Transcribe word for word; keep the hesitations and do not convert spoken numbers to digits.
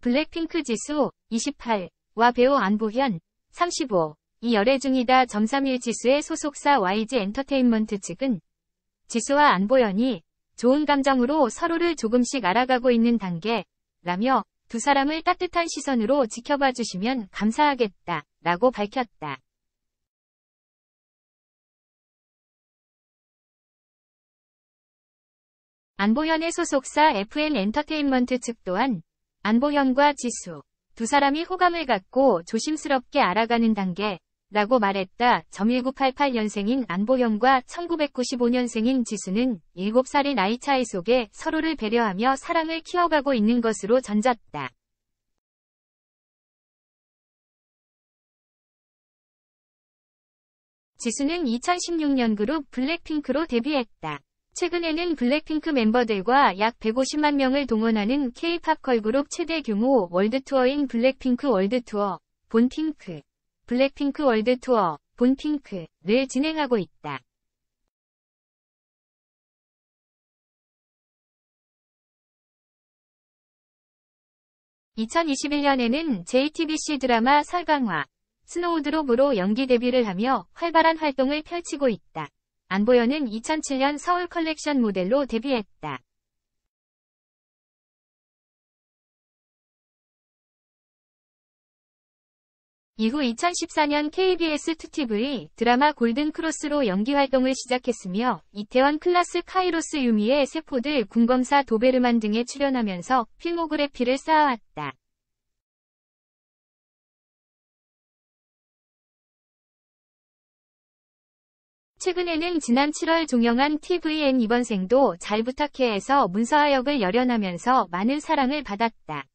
블랙핑크 지수 이십팔와 배우 안보현 삼십오 이 열애 중이다. 점삼일 지수의 소속사 와이지 엔터테인먼트 측은 지수와 안보현이 좋은 감정으로 서로를 조금씩 알아가고 있는 단계라며 두 사람을 따뜻한 시선으로 지켜봐 주시면 감사하겠다 라고 밝혔다. 안보현의 소속사 에프엔 엔터테인먼트 측 또한 안보현과 지수 두 사람이 호감을 갖고 조심스럽게 알아가는 단계라고 말했다. 천구백팔십팔 년생인 안보현과 천구백구십오 년생인 지수는 일곱 살의 나이 차이 속에 서로를 배려하며 사랑을 키워가고 있는 것으로 전졌다. 지수는 이천십육 년 그룹 블랙핑크로 데뷔했다. 최근에는 블랙핑크 멤버들과 약 백오십만 명을 동원하는 K-팝 걸그룹 최대 규모 월드투어인 블랙핑크 월드투어, 본핑크, 블랙핑크 월드투어, 본핑크를 진행하고 있다. 이천이십일 년에는 제이티비씨 드라마 설강화, 스노우드롭으로 연기 데뷔를 하며 활발한 활동을 펼치고 있다. 안보현은 이천칠 년 서울 컬렉션 모델로 데뷔했다. 이후 이천십사 년 케이비에스 투 티비 드라마 골든 크로스로 연기 활동을 시작했으며 이태원 클라스 카이로스 유미의 세포들 군검사 도베르만 등에 출연하면서 필모그래피를 쌓아왔다. 최근에는 지난 칠월 종영한 티비엔 이번 생도 잘 부탁해에서 문서아 역을 열연하면서 많은 사랑을 받았다.